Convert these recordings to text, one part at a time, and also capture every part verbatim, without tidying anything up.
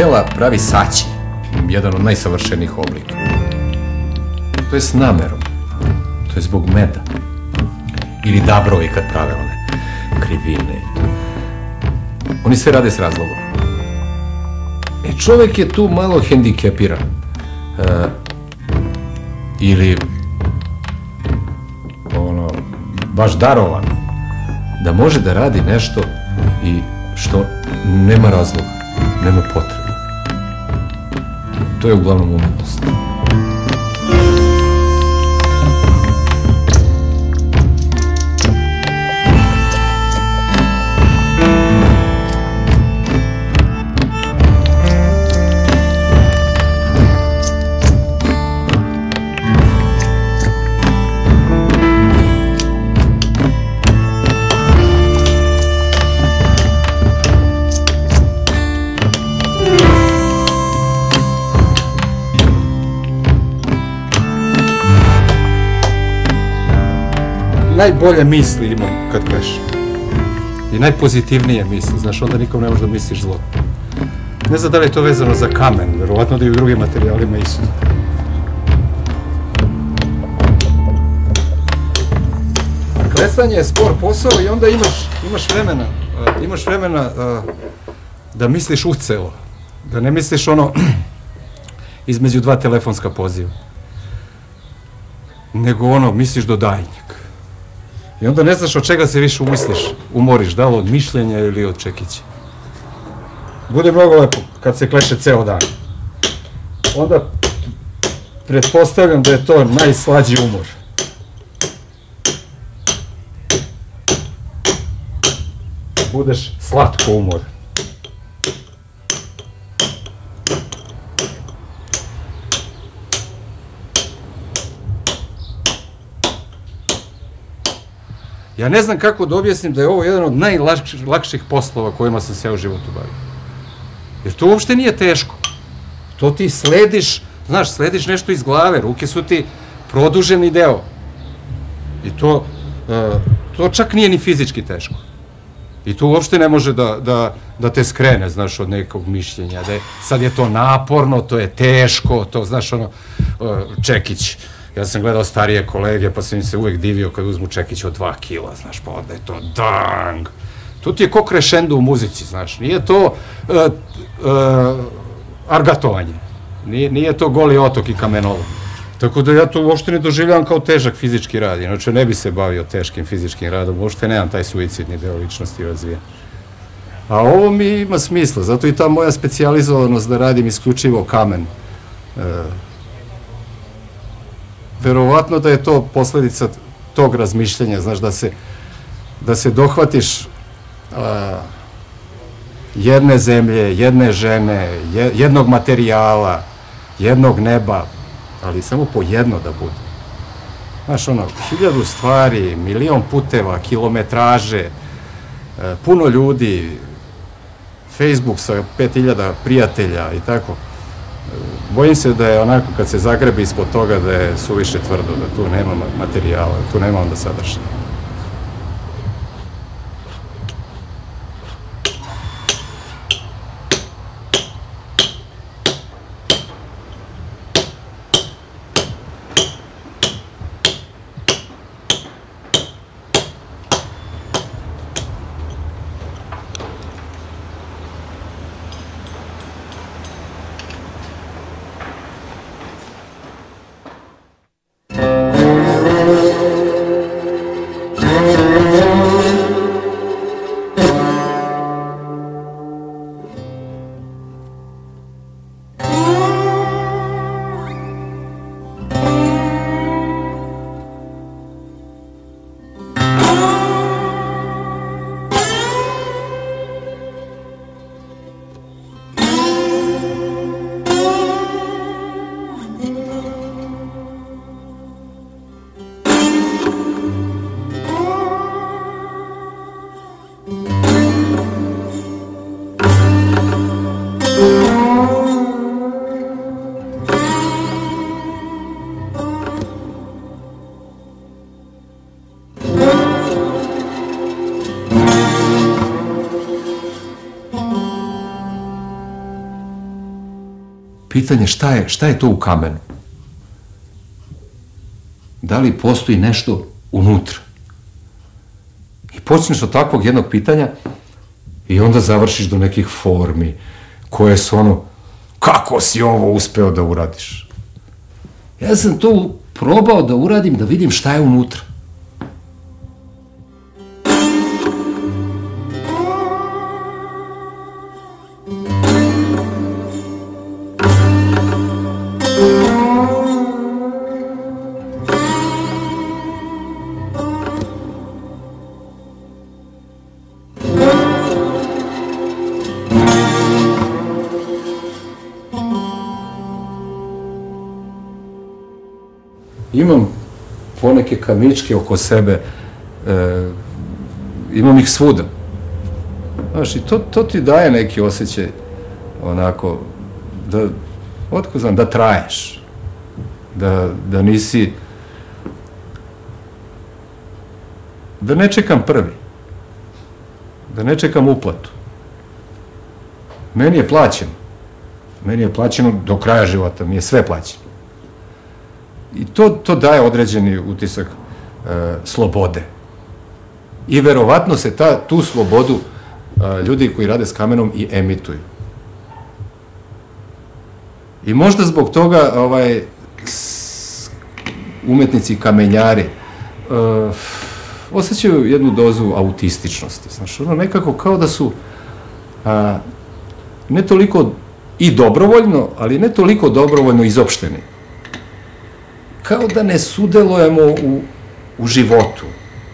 pčela pravi saći, jedan od najsavršenijih oblika. To je s namerom, to je zbog meda. Ili dabrovi kad prave one krivine. Oni sve rade s razlogom. E, čovek je tu malo hendikepiran. E, ili ono, baš darovan da može da radi nešto i što nema razloga, nema potrebe. To je uglavnom umetnost. Najbolje misli imam kad plešem. I najpozitivnije misli, znaš, onda nikom ne možeš da misliš zlo. Ne znam da li je to vezano za kamen, verovatno da i u drugim materijalima isto. Klesanje je spor posao i onda imaš, imaš vremena, uh, imaš vremena uh, da misliš ucelo, da ne misliš ono između dva telefonska poziva, nego ono, misliš do daljnjeg. I onda ne znaš od čega se više umisliš, umoriš, da li od mišljenja ili od čekića. Bude mnogo lepo kad se kleše ceo dan. Onda pretpostavljam da je to najslađi umor. Budeš slatko umor. Ja ne znam kako da objasnim da je ovo jedan od najlakših poslova kojima sam se ja u životu bavio. Jer to uopšte nije teško. To ti slediš, znaš, slediš nešto iz glave, ruke su ti produženi deo. I to, to čak nije ni fizički teško. I to uopšte ne može da te skrene, znaš, od nekog mišljenja. Sad je to naporno, to je teško, to, znaš, ono, čekić. Ja sam gledao starije kolege, pa sam im se uvek divio kad uzmu čekić od dva kila, znaš, pa onda je to dang. To ti je ko krešendo u muzici, znaš, nije to argatovanje, nije to Goli otok i kamenolo. Tako da ja to uopšte ne doživljavam kao težak fizički rad, inače ne bi se bavio teškim fizičkim radom, uopšte nemam taj suicidni deo ličnosti razvijen. A ovo mi ima smisla, zato i ta moja specijalizovanost da radim isključivo kamen. Verovatno da je to posledica tog razmišljenja, znaš, da se dohvatiš jedne zemlje, jedne žene, jednog materijala, jednog neba, ali samo po jedno da bude. Znaš, ono, hiljadu stvari, milion puteva, kilometraže, puno ljudi, Facebook sa pet hiljada prijatelja i tako. Bojim se da je onako kad se zagrebi ispod toga da je suviše tvrdo, da tu nema materijala, da tu nema onda sadržaja. pitanje šta je, šta je to u kamenu? Da li postoji nešto unutra? I počneš od takvog jednog pitanja i onda završiš do nekih formi koje su ono, kako si ovo uspeo da uradiš? Ja sam to probao da uradim, da vidim šta je unutra. Imam poneke kamičke oko sebe, e, imam ih svuda. Znaš, i to, to ti daje neki osjećaj, onako, da, otko znam, da traješ, da, da nisi, da ne čekam prvi, da ne čekam uplatu. Meni je plaćeno, meni je plaćeno do kraja života, mi je sve plaćeno. I to, to daje određeni utisak e, slobode. I verovatno se ta, tu slobodu e, ljudi koji rade s kamenom i emituju. I možda zbog toga ovaj, s, umetnici i kamenjari e, osjećaju jednu dozu autističnosti. Znaš, ono nekako kao da su a, ne toliko i dobrovoljno, ali ne toliko dobrovoljno izopšteni. Kao da ne sudelujemo u, u životu,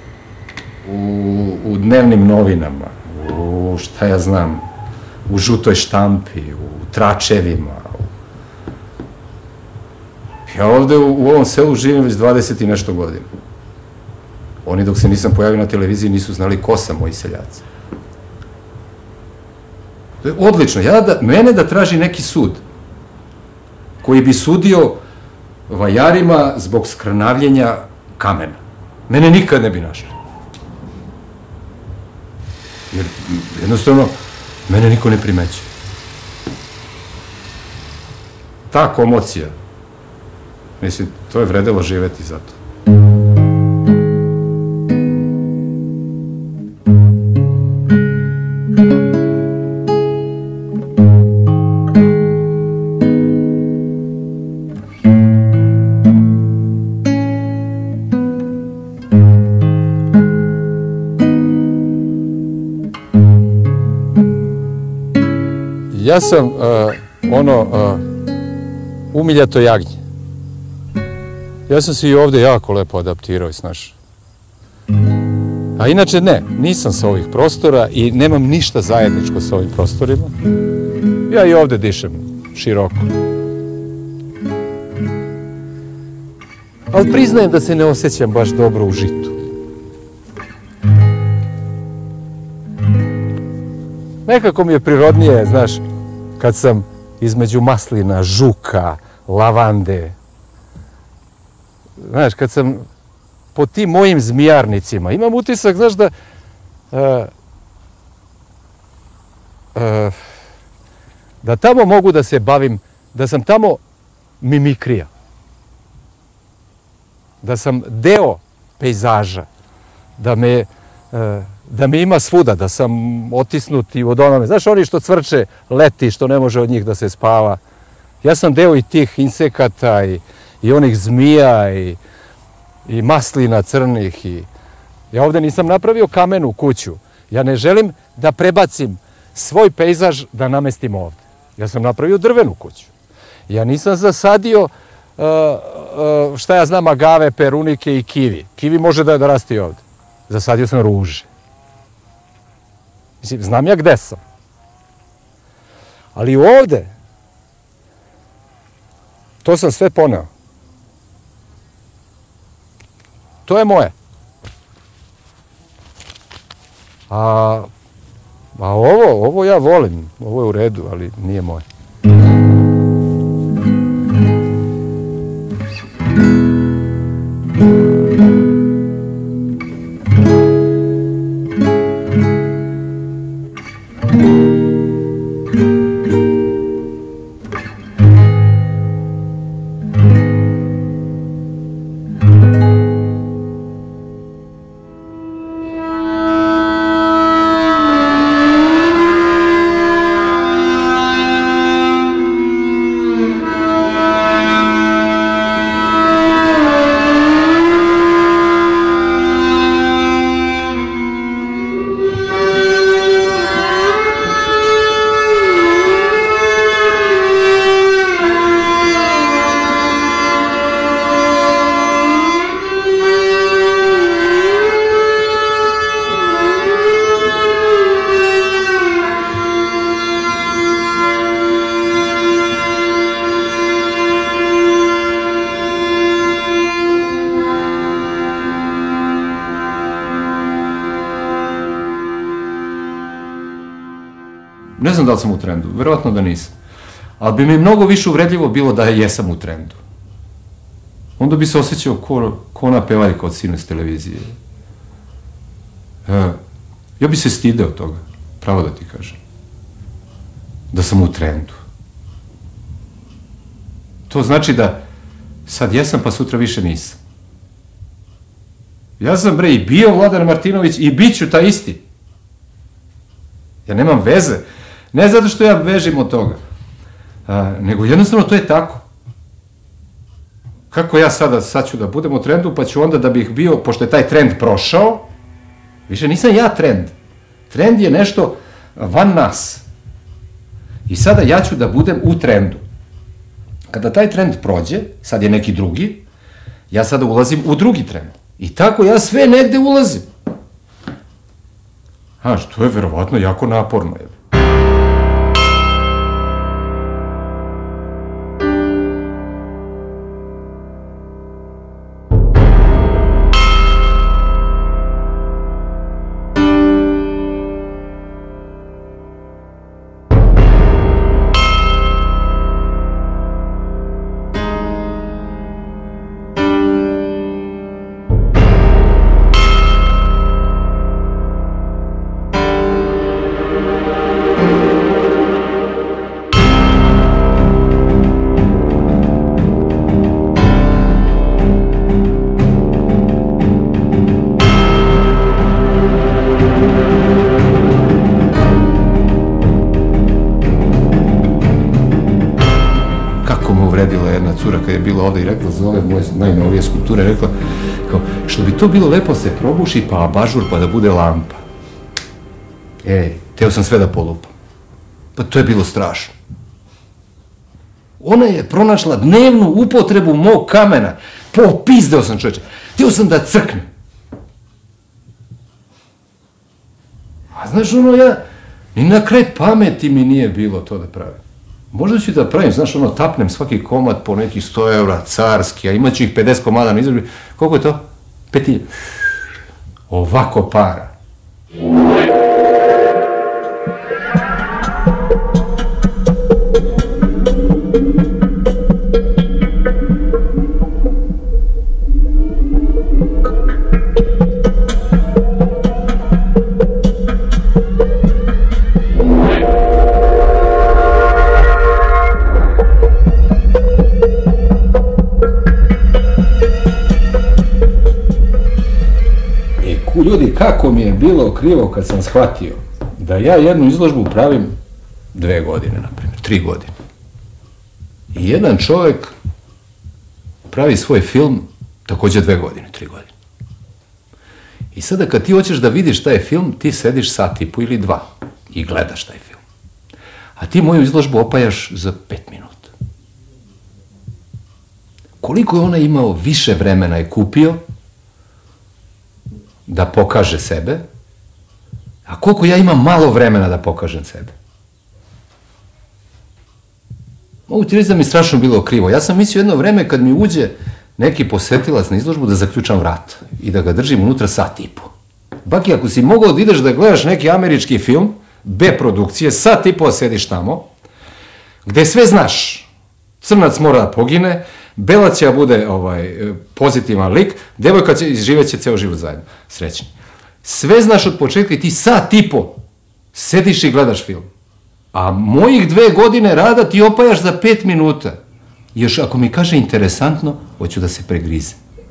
u, u dnevnim novinama, u, šta ja znam, u žutoj štampi, u tračevima. Ja ovde u, u ovom selu živim već dvadeset i nešto godina. Oni dok se nisam pojavio na televiziji nisu znali ko sam moji seljaci. To je odlično. Ja da, mene da traži neki sud koji bi sudio vajarima zbog skrnavljenja kamena. Mene nikad ne bi našli. Jer jednostavno, mene niko ne primeće. Ta komocija, mislim, to je vredelo živeti zato. Ja sam uh, ono uh, umiljato jagnje. Ja sam se i ovde jako lepo adaptirao, znaš. A inače ne, nisam sa ovih prostora i nemam ništa zajedničko sa ovim prostorima. Ja i ovde dišem široko. Ali priznajem da se ne osjećam baš dobro u žitu. Nekako mi je prirodnije, znaš, kad sam između maslina, žuka, lavande, znaš, kad sam po tim mojim zmijarnicima, imam utisak, znaš, da uh, uh, da tamo mogu da se bavim, da sam tamo mimikrija, da sam deo pejzaža, da me uh, da me ima svuda, da sam otisnut i od onome. Znaš, oni što cvrče leti, što ne može od njih da se spava. Ja sam deo i tih insekata i, i onih zmija i, i maslina crnih. I... Ja ovde nisam napravio kamenu kuću. Ja ne želim da prebacim svoj pejzaž da namestim ovde. Ja sam napravio drvenu kuću. Ja nisam zasadio uh, uh, šta ja znam, agave, perunike i kivi. Kivi može da, da rasti ovde. Zasadio sam ruže. Mislim, znam ja gde sam. Ali ovde, to sam sve poneo. To je moje. A, a ovo, ovo ja volim. Ovo je u redu, ali nije moje. Ne znam da li sam u trendu, verovatno da nisam. Ali bi mi mnogo više uvredljivo bilo da jesam u trendu. Onda bi se osjećao ko ona pevaljka od sinu iz televizije. Ja bi se stideo toga, pravo da ti kažem. Da sam u trendu. To znači da sad jesam pa sutra više nisam. Ja sam, bre, i bio Vladan Martinović i bit ću taj isti. Ja nemam veze. Ne zato što ja bežim od toga. Nego jednostavno to je tako. Kako ja sada, sad ću da budem u trendu, pa ću onda da bih bio, pošto je taj trend prošao, više nisam ja trend. Trend je nešto van nas. I sada ja ću da budem u trendu. Kada taj trend prođe, sad je neki drugi, ja sada ulazim u drugi trend. I tako ja sve negde ulazim. Znaš, to je verovatno jako naporno. Uvredila jedna cura kada je bila ovde i rekla za ove moje najnovije skulpture, rekla kao, što bi to bilo lepo se probuši pa abažur pa da bude lampa. Ej, teo sam sve da polupam. Pa to je bilo strašno. Ona je pronašla dnevnu upotrebu mog kamena. Popizdeo sam, čoveče. Teo sam da crknem. A znaš, ono, ja, ni na kraj pameti mi nije bilo to da pravim. Možda ću da pravim, znaš, ono, tapnem svaki komad po nekih sto eura, carski, a imaću ih pedeset komada na izložbi. Koliko je to? Petilje. Ovako para. Ljudi, kako mi je bilo krivo kad sam shvatio da ja jednu izložbu pravim dve godine, na primjer, tri godine. I jedan čovek pravi svoj film takođe dve godine, tri godine. I sada kad ti hoćeš da vidiš taj film, ti sediš sat i po ili dva i gledaš taj film. A ti moju izložbu opajaš za pet minuta. Koliko je ona imao više vremena je kupio da pokaže sebe, a koliko ja imam malo vremena da pokažem sebe. Mogu ti reći da mi strašno bilo krivo. Ja sam mislio jedno vreme kad mi uđe neki posetilac na izložbu da zaključam vrat i da ga držim unutra sat i po. Baki, ako si mogao da ideš da gledaš neki američki film, B produkcije, sat i po sediš tamo, gde sve znaš. Crnac mora da pogine, Belac će da bude pozitivan lik, devojka će živeće ceo život zajedno, srećni. Sve znaš od početka i ti sat i po sediš i gledaš film. A mojih dve godine rada ti opajaš za pet minuta. Još ako mi kaže interesantno, hoću da se pregrize.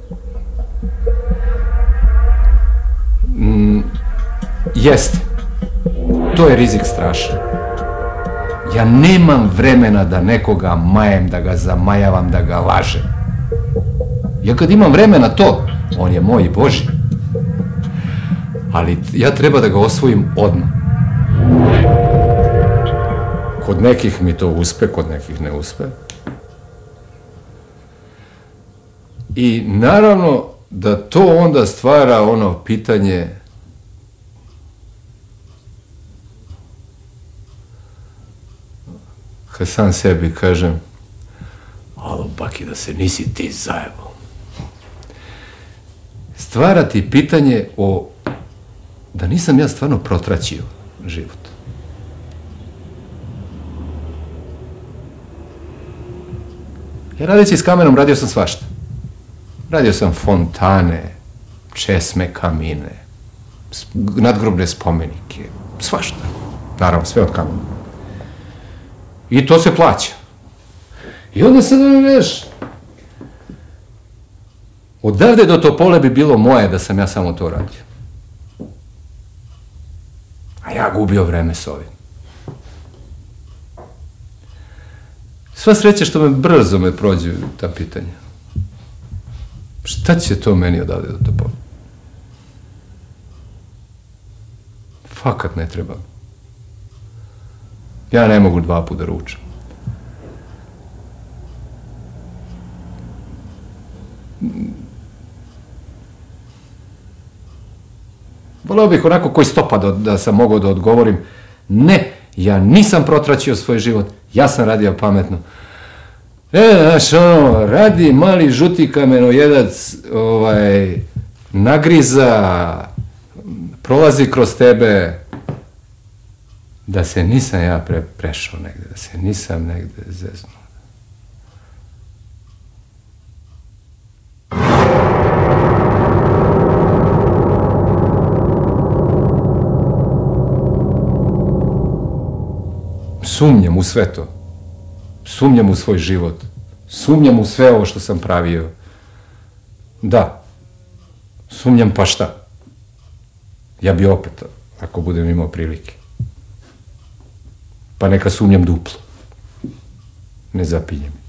Jeste. To je rizik strašan. Ja nemam vremena da nekoga majem, da ga zamajavam, da ga lažem. Ja kad imam vremena to, on je moj i Božji. Ali ja treba da ga osvojim odmah. Kod nekih mi to uspe, kod nekih ne uspe. I naravno da to onda stvara ono pitanje kad sam sebi kažem, alo, Baki, da se nisi ti zajebao. Stvarati pitanje o, da nisam ja stvarno protraćio život. Ja radeći s kamenom radio sam svašta. Radio sam fontane, česme, kamine, nadgrobne spomenike, svašta. Naravno, sve od kamena. I to se plaća. I onda sad ono gledaš, odavde do Topole bi bilo moje da sam ja samo to radio. A ja gubio vreme s ovim. Sva sreća što me brzo me prođe ta pitanja. Šta će to meni odavde do Topole? Fakat ne treba. Ja ne mogu dva puta da ručam. Voleo bih onako koji stopa da, da sam mogao da odgovorim, ne, ja nisam protraćio svoj život, ja sam radio pametno. E, znaš, ono, radi mali žuti kamenojedac, ovaj, nagriza, prolazi kroz tebe, da se nisam ja pre, prešao negde, da se nisam negde zeznuo. Sumnjam u sve to. Sumnjam u svoj život. Sumnjam u sve ovo što sam pravio. Da. Sumnjam pa šta? Ja bi opet, ako budem imao prilike. Pa neka sumnjam duplo. Ne zapinjem.